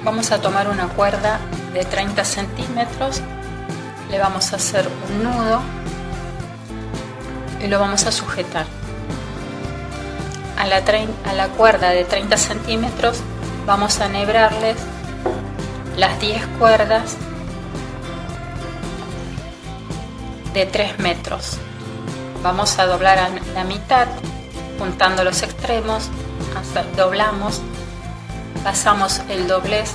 Vamos a tomar una cuerda de 30 centímetros, le vamos a hacer un nudo y lo vamos a sujetar. A la cuerda de 30 centímetros vamos a enhebrarles las 10 cuerdas de 3 metros. Vamos a doblar a la mitad, juntando los extremos, doblamos, pasamos el doblez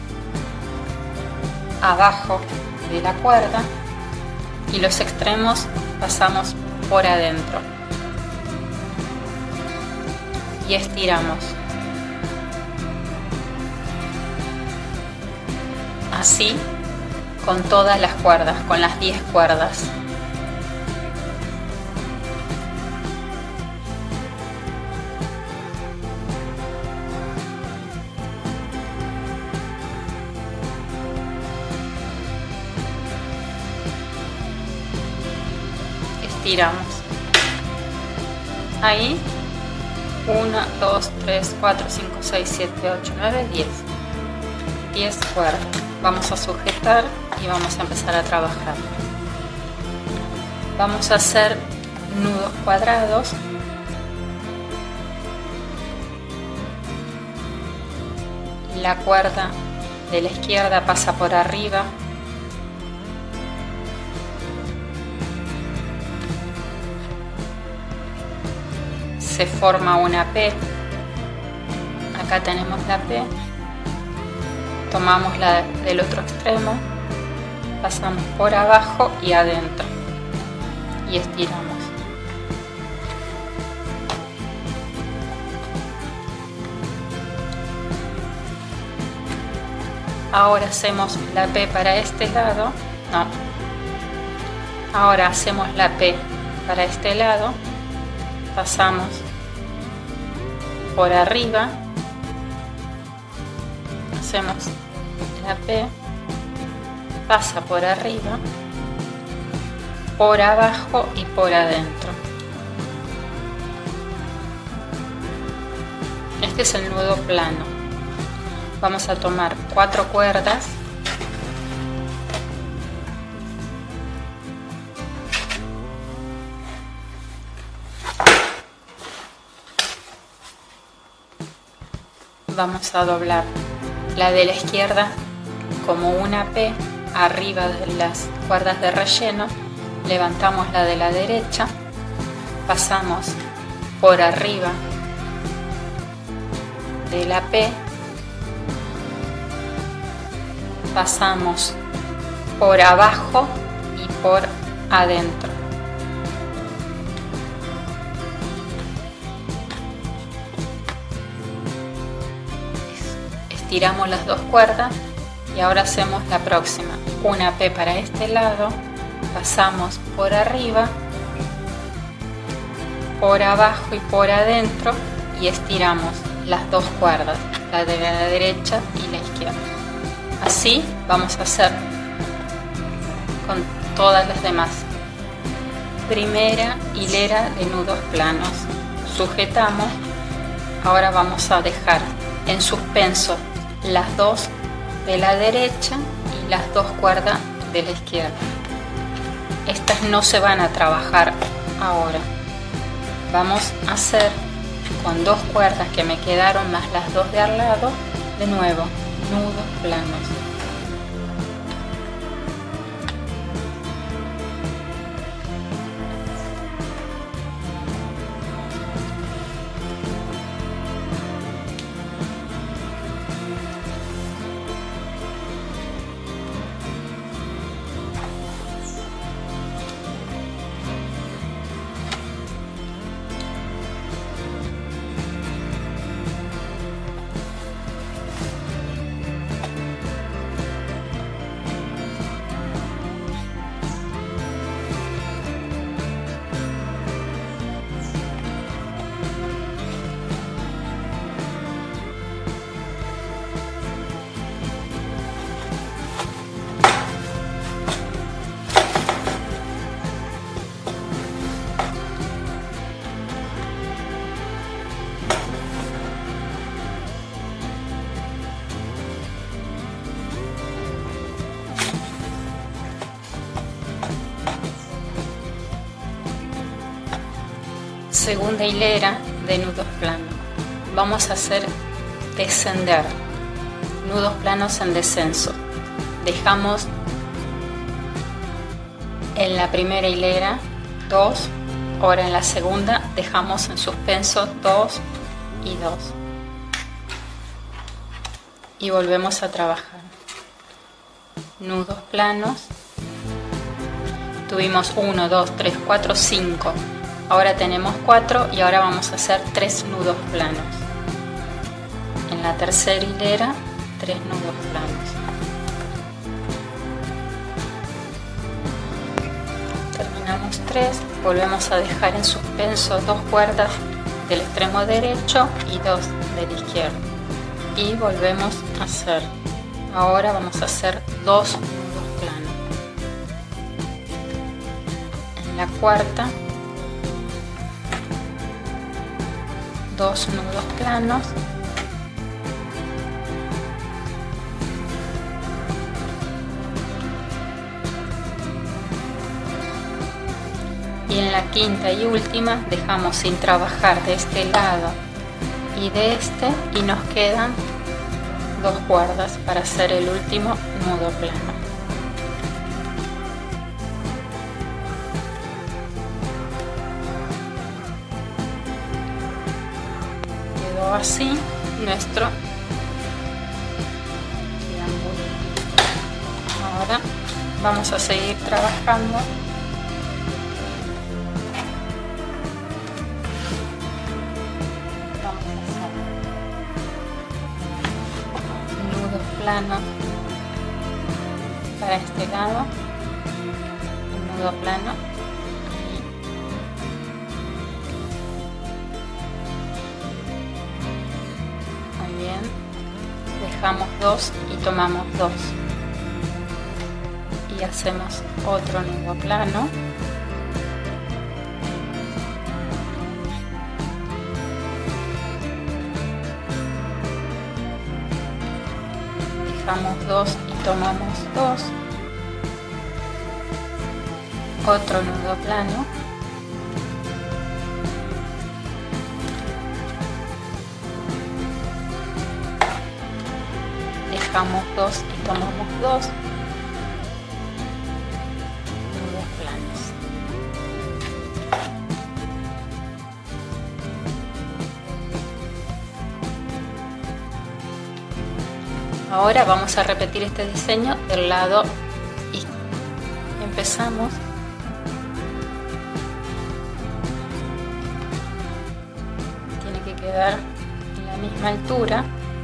abajo de la cuerda y los extremos pasamos por adentro y estiramos. Así con todas las cuerdas, con las 10 cuerdas. Estiramos. Ahí 1, 2, 3, 4, 5, 6, 7, 8, 9, 10. 10 cuerdas. Vamos a sujetar y vamos a empezar a trabajar. Vamos a hacer nudos cuadrados. La cuerda de la izquierda pasa por arriba. Se forma una P. Acá tenemos la P. Tomamos la del otro extremo, pasamos por abajo y adentro y estiramos. Ahora hacemos la P para este lado. No. Ahora hacemos la P para este lado. Pasamos por arriba, hacemos la P, pasa por arriba, por abajo y por adentro. Este es el nudo plano. Vamos a tomar 4 cuerdas . Vamos a doblar la de la izquierda como una P arriba de las cuerdas de relleno, levantamos la de la derecha, pasamos por arriba de la P, pasamos por abajo y por adentro. Estiramos las 2 cuerdas y ahora hacemos la próxima. Una P para este lado, pasamos por arriba, por abajo y por adentro y estiramos las 2 cuerdas, la de la derecha y la izquierda. Así vamos a hacer con todas las demás. Primera hilera de nudos planos. Sujetamos. Ahora vamos a dejar en suspenso las 2 de la derecha y las 2 cuerdas de la izquierda. Estas no se van a trabajar ahora. Vamos a hacer con 2 cuerdas que me quedaron más las 2 de al lado, de nuevo nudos planos. segunda hilera de nudos planos. Vamos a hacer descender, nudos planos en descenso. Dejamos en la primera hilera 2, ahora en la segunda dejamos en suspenso 2 y 2 y volvemos a trabajar nudos planos. Tuvimos 1, 2, 3, 4, 5, ahora tenemos 4 y ahora vamos a hacer 3 nudos planos. En la tercera hilera 3 nudos planos. Terminamos 3, volvemos a dejar en suspenso 2 cuerdas del extremo derecho y 2 del izquierdo y volvemos a hacer. Ahora vamos a hacer 2 nudos planos. En la cuarta 2 nudos planos. Y en la quinta y última dejamos sin trabajar de este lado y de este y nos quedan 2 cuerdas para hacer el último nudo plano. Quedó así nuestro triángulo. Ahora vamos a seguir trabajando. Plano para este lado, un nudo plano ahí. Muy bien, dejamos 2 y tomamos 2 y hacemos otro nudo plano. Dejamos 2 y tomamos 2, otro nudo plano, dejamos 2 y tomamos 2 nudos planos. Ahora vamos a repetir este diseño del lado y empezamos tiene que quedar en la misma altura.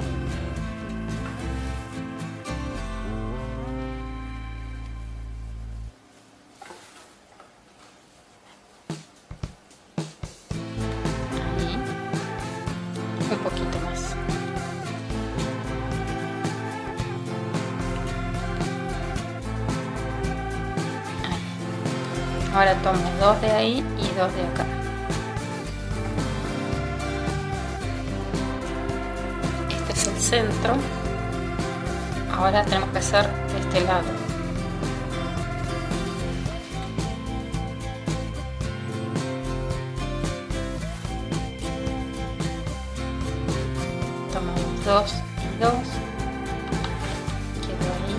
Ahí, un poquito más. Ahora tomo 2 de ahí y 2 de acá. Este es el centro. Ahora tenemos que hacer de este lado. Tomamos 2 y 2. Quedo ahí.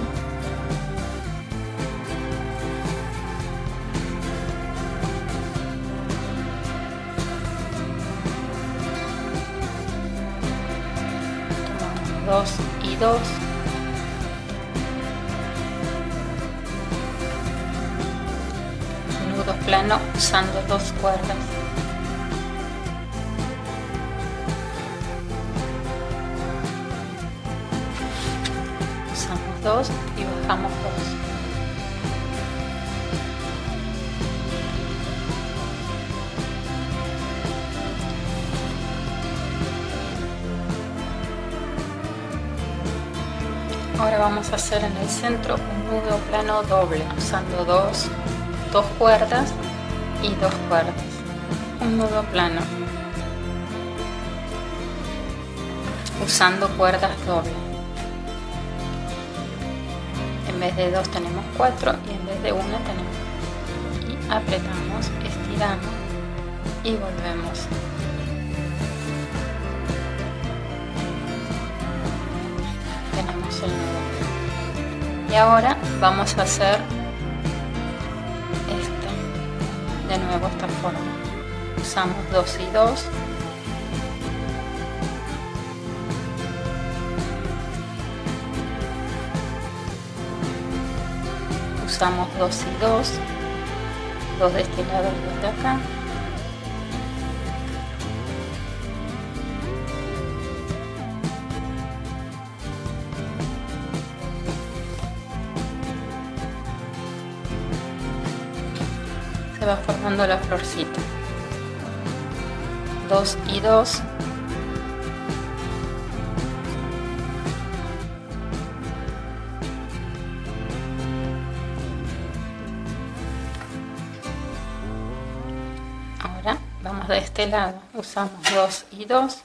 Tomamos 2 y 2. Nudo plano usando 2 cuerdas. Usamos 2 y bajamos 2. Ahora vamos a hacer en el centro un nudo plano doble usando 2 cuerdas y 2 cuerdas. Un nudo plano usando cuerdas dobles. En vez de 2 tenemos 4 y en vez de 1 tenemos. Y apretamos, estiramos y volvemos. Tenemos el nudo. Y ahora vamos a hacer de nuevo esta forma. Usamos 2 y 2. Usamos 2 y 2, 2 de este lado y 2 de acá. Se va formando la florcita. 2 y 2. Ahora vamos de este lado, usamos 2 y 2.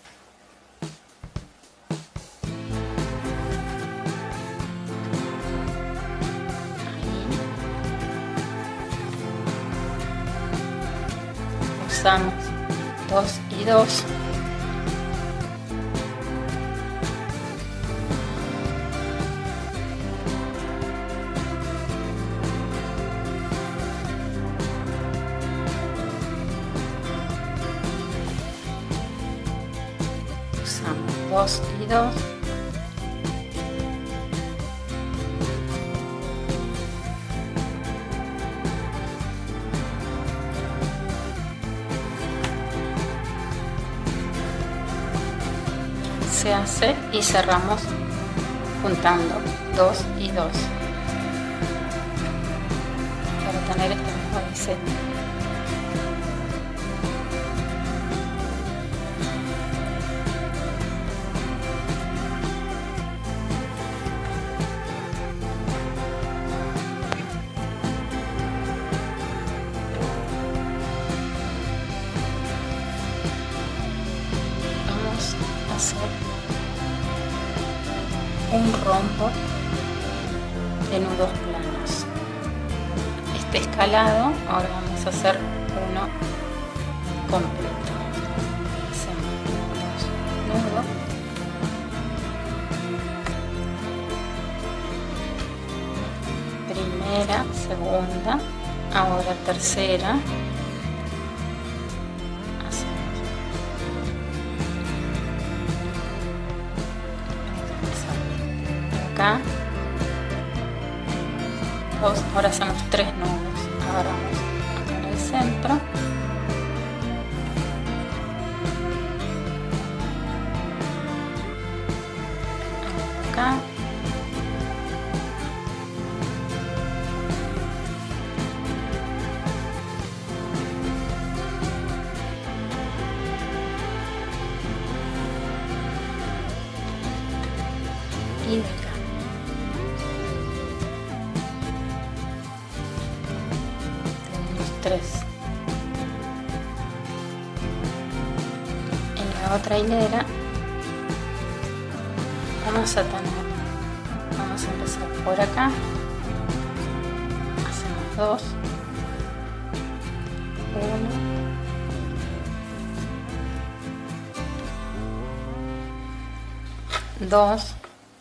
Usamos 2 y 2. Usamos 2 y 2. Se hace y cerramos juntando 2 y 2 para tener este mismo diseño. Vamos a hacer un rombo de nudos planos. Este escalado ahora vamos a hacer uno completo. Hacemos 2 nudos, primera, segunda, ahora tercera. Ahora hacemos 3 nudos. Ahora vamos acá en el centro. Acá. Y de acá. En la otra hilera vamos a empezar por acá, hacemos 2, 1, 2,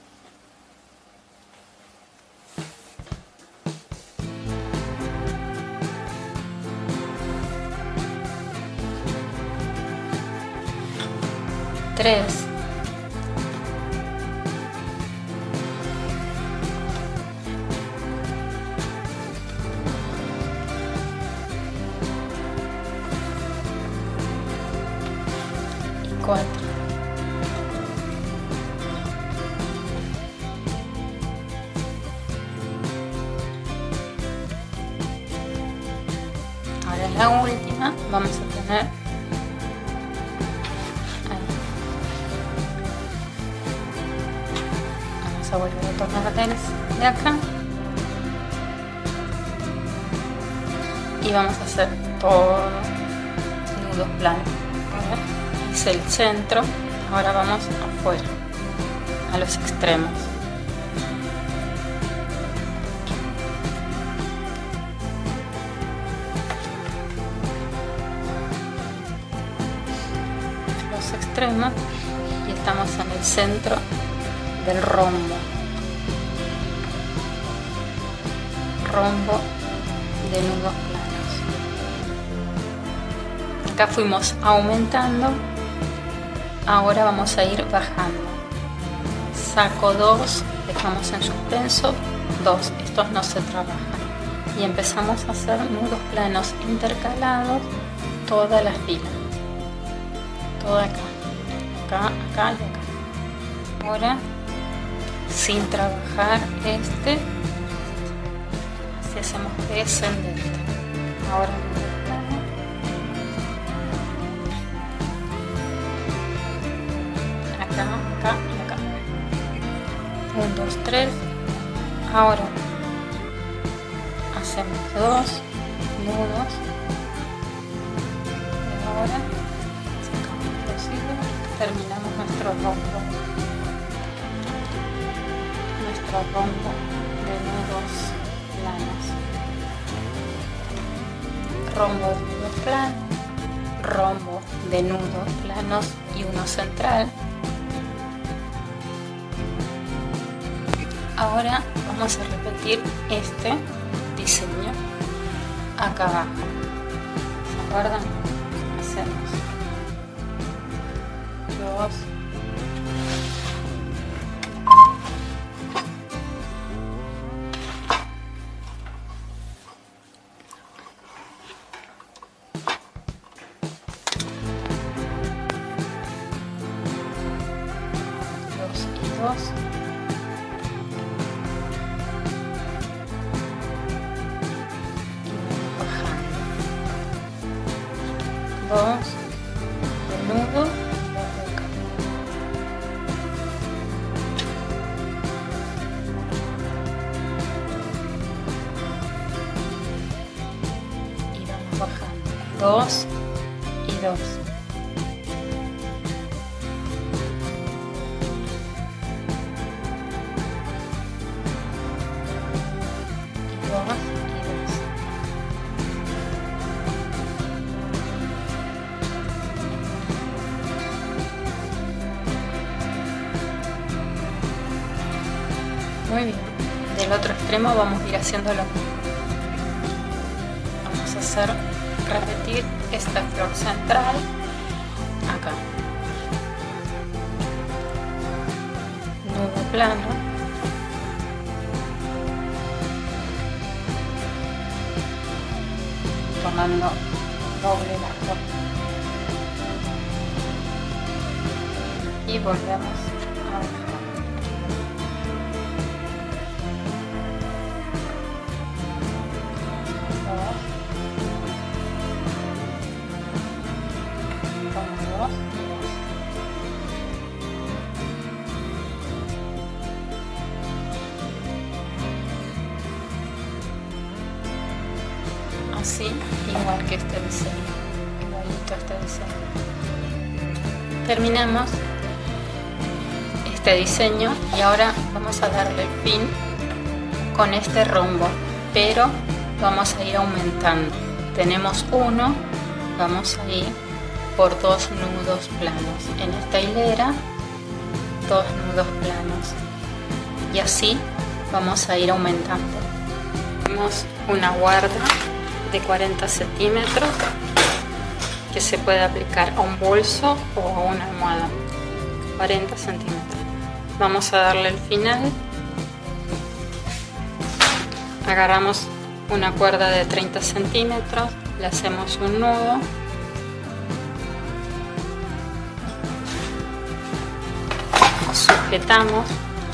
3, 4. Ahora en la última vamos a tener a volver a tomar de acá y vamos a hacer todo nudos planos. Hice el centro, ahora vamos afuera, a los extremos. extremo y estamos en el centro del rombo de nudos planos. Acá fuimos aumentando, ahora vamos a ir bajando. Saco 2, dejamos en suspenso 2, estos no se trabajan, y empezamos a hacer nudos planos intercalados toda la fila, toda acá y acá. Ahora sin trabajar así hacemos descendente. Ahora nudo plano, acá y acá. 1, 2, 3. Ahora hacemos 2 nudos y ahora sacamos los hilos, terminamos nuestro rombo de nudos planos, rombo de nudos planos y uno central. Ahora vamos a repetir este diseño acá abajo. ¿Se acuerdan? Hacemos 2, y 2. Dos de nudo, 2 de acá. Y vamos bajando 2 y 2. Muy bien, del otro extremo vamos a ir haciendo lo mismo. Vamos a repetir esta flor central acá. Nudo plano. Tomando doble la flor. Y volvemos a bajar. Así, igual que este diseño, igualito este diseño. Terminamos este diseño y ahora vamos a darle fin con este rombo, pero vamos a ir aumentando. Tenemos 1, vamos a ir por 2 nudos planos. En esta hilera, 2 nudos planos. Y así vamos a ir aumentando. Tenemos una guarda de 40 centímetros que se puede aplicar a un bolso o a una almohada. 40 centímetros. Vamos a darle el final. Agarramos una cuerda de 30 centímetros, le hacemos un nudo, sujetamos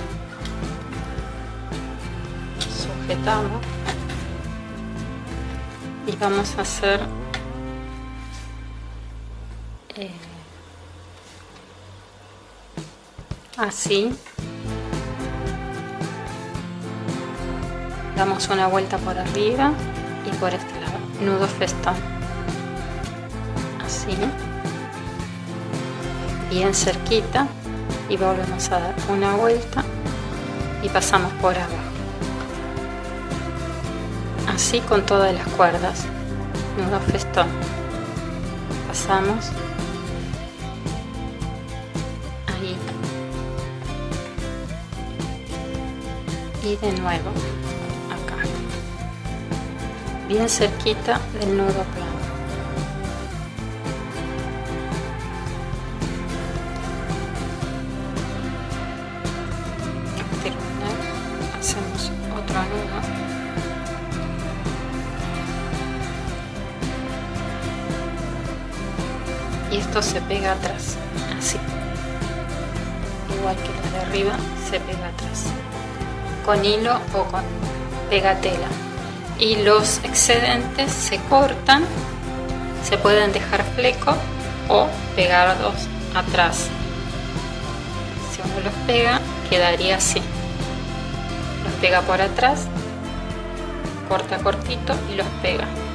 y vamos a hacer así. Damos una vuelta por arriba y por este lado, nudo festón, así, bien cerquita, y volvemos a dar una vuelta y pasamos por abajo, así con todas las cuerdas, nudo festón, pasamos y de nuevo acá, bien cerquita del nudo plano. Al terminar hacemos otro nudo y esto se pega atrás, así, igual que la de arriba se pega atrás, con hilo o con pegatela, y los excedentes se cortan, se pueden dejar fleco o pegarlos atrás. Si uno los pega, quedaría así, los pega por atrás, corta cortito y los pega.